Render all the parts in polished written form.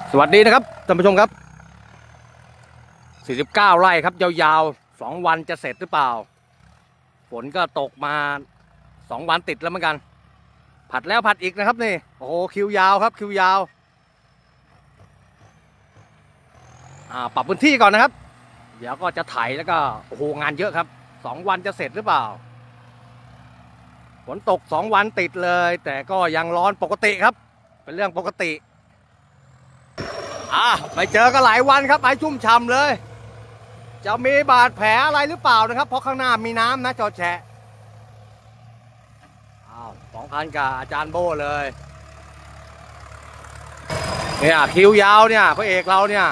สวัสดีนะครับท่านผู้ชมครับ49 ไร่ครับยาวๆ2 วันจะเสร็จหรือเปล่าฝนก็ตกมา2 วันติดแล้วเหมือนกันผัดแล้วผัดอีกนะครับนี่โอ้โหคิวยาวครับคิวยาวปรับพื้นที่ก่อนนะครับเดี๋ยวก็จะไถแล้วก็โอ้โหงานเยอะครับ2 วันจะเสร็จหรือเปล่าฝนตก2 วันติดเลยแต่ก็ยังร้อนปกติครับเป็นเรื่องปกติไม่เจอกันหลายวันครับไอ้ชุ่มฉ่ำเลยจะมีบาดแผลอะไรหรือเปล่านะครับเพราะข้างหน้ามีน้ำนะจอแฉะ2 คันกับอาจารย์โบ้เลยเนี่ยคิวยาวเนี่ยพระเอกเราเนี่ย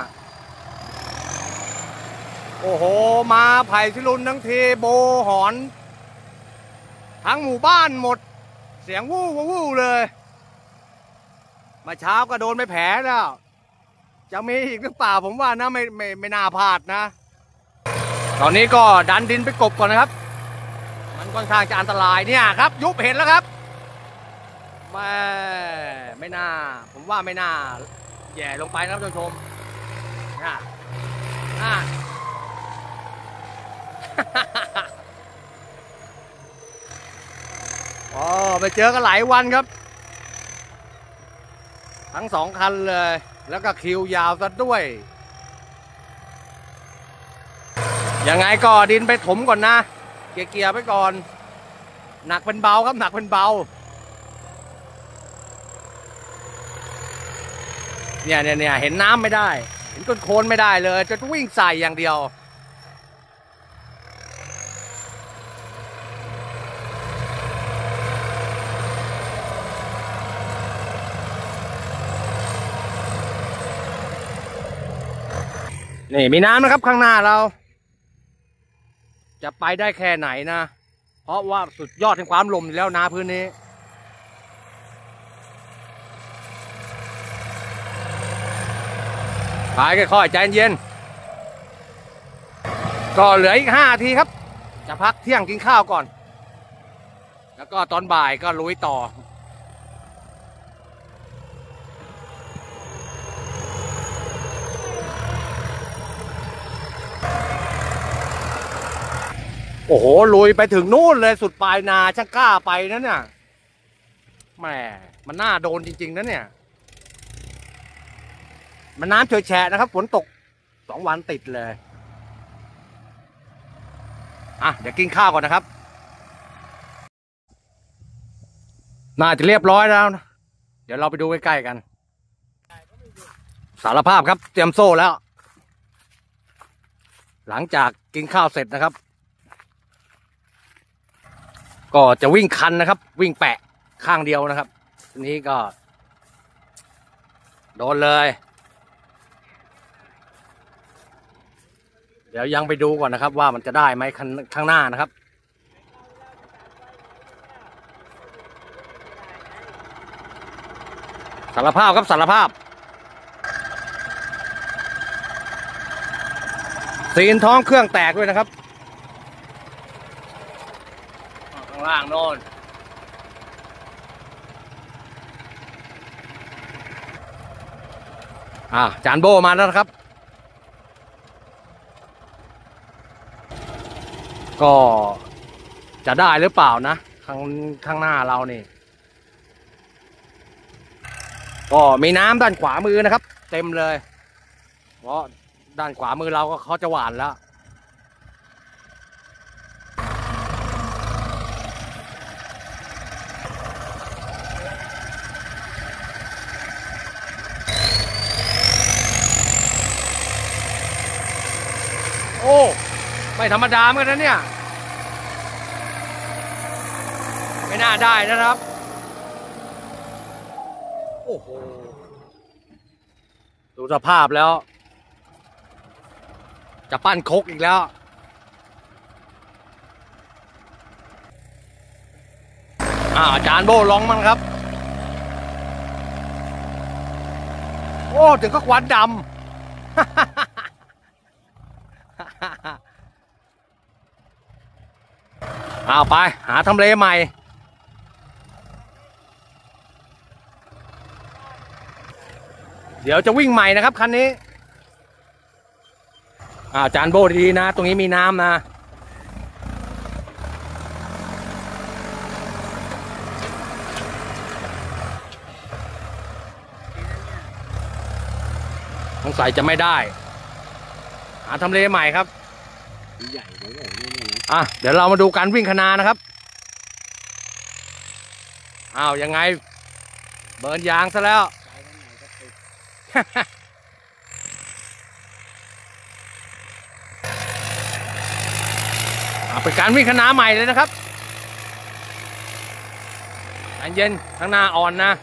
โอ้โหมาไผ่พิรุณทั้งทีโบหอนทั้งหมู่บ้านหมดเสียงวู้วู้เลยมาเช้าก็โดนไปแผลแล้วจะมีอีกหรือเปล่าผมว่านะไม่น่าพลาดนะตอนนี้ก็ดันดินไปกบก่อนนะครับมันค่อนข้างจะอันตรายเนี่ยครับยุบเห็นแล้วครับไม่น่าผมว่าไม่น่าแย่ลงไปนะครับท่านผู้ชมไปเจอกันหลายวันครับทั้ง2 คันเลยแล้วก็คิวยาวซะด้วยยังไงก็ดินไปถมก่อนนะเกียร์ไปก่อนหนักเป็นเบาครับหนักเป็นเบาเนี่ยเห็นน้ำไม่ได้เห็นต้นโคลนไม่ได้เลยจะวิ่งใส่อย่างเดียวนี่มีน้ำนะครับข้างหน้าเราจะไปได้แค่ไหนนะเพราะว่าสุดยอดแห่งความลมแล้วนาพื้นนี้ไปค่อยๆใจเย็นก็เหลืออีก5 นาทีครับจะพักเที่ยงกินข้าวก่อนแล้วก็ตอนบ่ายก็ลุยต่อโอ้โหลุยไปถึงนู่นเลยสุดปลายนาช่างกล้าไปนะเนี่ยแหมมันน่าโดนจริงๆนะเนี่ยมันน้ำเฉยแฉะนะครับฝนตก2 วันติดเลยเดี๋ยวกินข้าวก่อนนะครับน่าจะเรียบร้อยแล้วนะเดี๋ยวเราไปดูใกล้ๆกันสารภาพครับเตรียมโซ่แล้วหลังจากกินข้าวเสร็จนะครับก็จะวิ่งคันนะครับวิ่งแปะข้างเดียวนะครับทีนี้ก็โดนเลยเดี๋ยวยังไปดูก่อนนะครับว่ามันจะได้ไหมข้างหน้านะครับสารภาพครับสารภาพซีนท้องเครื่องแตกด้วยนะครับข้างล่างโน่นจานโบมาแล้วนะครับก็จะได้หรือเปล่านะข้างหน้าเรานี่ก็มีน้ำด้านขวามือนะครับเต็มเลยเพราะด้านขวามือเราก็เขาจะหวานแล้วโอ้ไม่ธรรมดาเหมือนกันนะเนี่ยไม่น่าได้นะครับโอ้โหดูสภาพแล้วจะปั้นคกอีกแล้วอาจารย์โบลองมั้งครับโอ้ถึงก็ควันดำ ไปหาทำเลใหม่ กเดี๋ยวจะวิ่งใหม่นะครับคันนี้จานโบดีๆนะตรงนี้มีน้ำนะสงสัยจะไม่ได้หาทำเลใหม่ครับใหญ่เลยเดี๋ยวเรามาดูการวิ่งคณานะครับยังไงเบิร์นยางซะแล้วเป็นการวิ่งคณาใหม่เลยนะครับใจเย็นข้างหน้าอ่อนนะ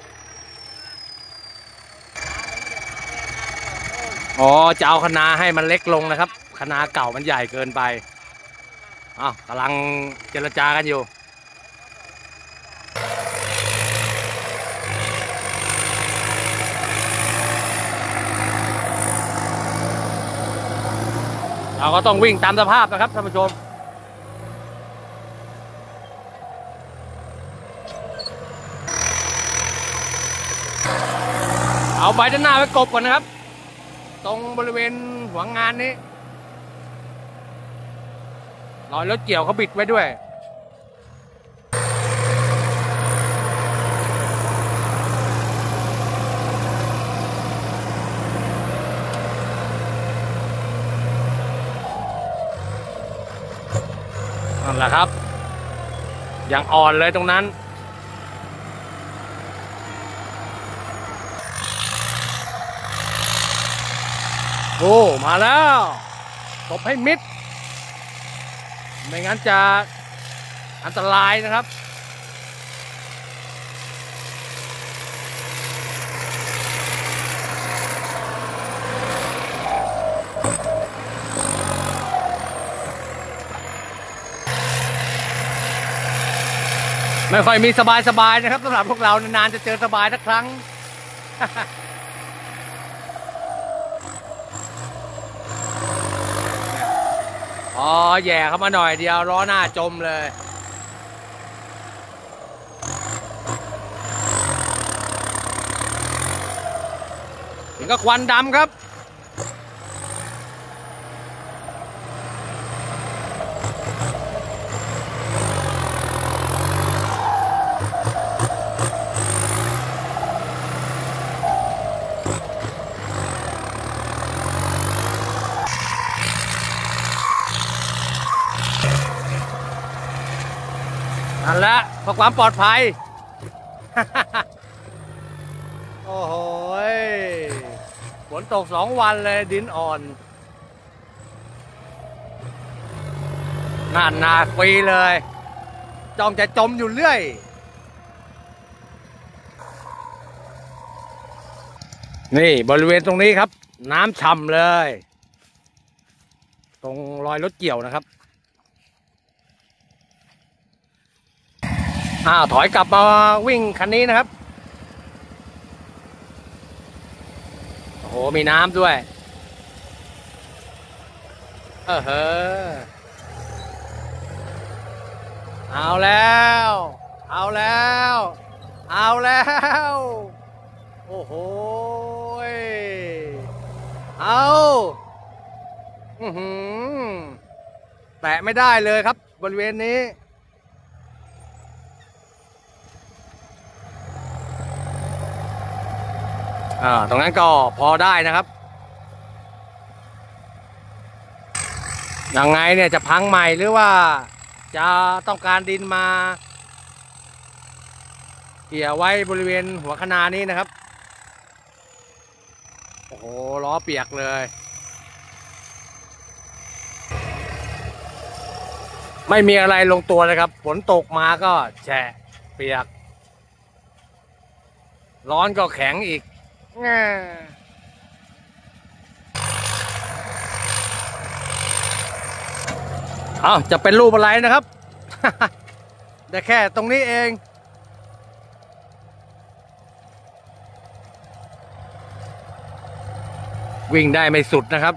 จะเอาคณาให้มันเล็กลงนะครับคณาเก่ามันใหญ่เกินไปกำลังเจรจากันอยู่เราก็ต้องวิ่งตามสภาพนะครับท่านผู้ชมเอาใบด้านหน้าไว้กบก่อนนะครับตรงบริเวณหัวงานนี้รอยรถเกี่ยวเขาบิดไว้ด้วยนั่นแหละครับอย่างอ่อนเลยตรงนั้นมาแล้วตบให้มิดไม่งั้นจะอันตรายนะครับไม่ค่อยมีสบายๆนะครับสำหรับพวกเรานานๆจะเจอสบายสักครั้ง แย่เข้ามาหน่อยเดียวล้อหน้าจมเลยถึงก็ควันดำครับนั่นแหละเพื่อความปลอดภัย โอ้โหฝนตก2 วันเลยดินอ่อนน่านนาฟรีเลยจ้องจะจมอยู่เรื่อยนี่บริเวณตรงนี้ครับน้ำฉ่ำเลยตรงรอยรถเกี่ยวนะครับถอยกลับมาวิ่งคันนี้นะครับโอ้โหมีน้ำด้วยเอาแล้วเอาแล้วเอาแล้วโอ้โหเอาแตะไม่ได้เลยครับบริเวณนี้ตรงนั้นก็พอได้นะครับยังไงเนี่ยจะพังใหม่หรือว่าจะต้องการดินมาเกี่ยวไว้บริเวณหัวคณานี้นะครับโอ้โหล้อเปียกเลยไม่มีอะไรลงตัวเลยครับฝนตกมาก็แฉะเปียกร้อนก็แข็งอีกจะเป็นรูปอะไรนะครับ แต่แค่ตรงนี้เองวิ่งได้ไม่สุดนะครับ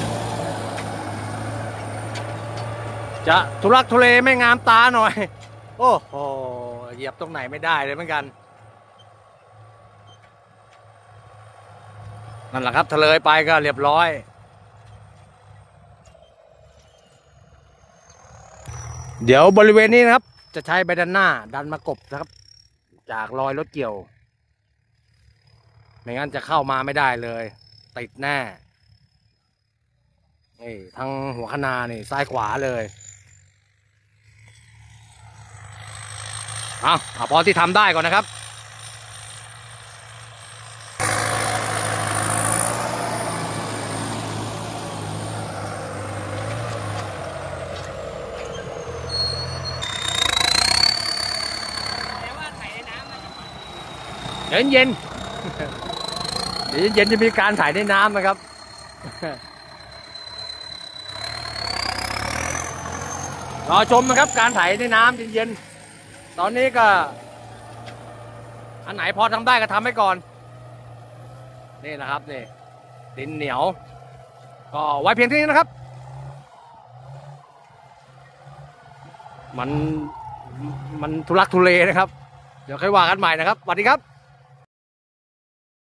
จะทุลักทุเลไม่งามตาหน่อยโอ้โหเหยียบตรงไหนไม่ได้เลยเหมือนกันนั่นแหละครับทะเลยไปก็เรียบร้อยเดี๋ยวบริเวณนี้นะครับจะใช้ใบด้านหน้าดันมากบนะครับจากรอยรถเกี่ยวไม่งั้นจะเข้ามาไม่ได้เลยติดแน่นี่ทั้งหัวคะนานี่ซ้ายขวาเลยเอาพอที่ทำได้ก่อนนะครับเย็นเย็นเดี๋ยวเย็นจะมีการถ่ายในน้ำนะครับรอชมนะครับการถ่ายในน้ำเย็นๆตอนนี้ก็อันไหนพอทำได้ก็ทำให้ก่อนนี่นะครับนี่ดินเหนียวก็ไว้เพียงเท่านี้นะครับมันทุลักทุเลนะครับเดี๋ยวค่อยว่ากันใหม่นะครับสวัสดีครับ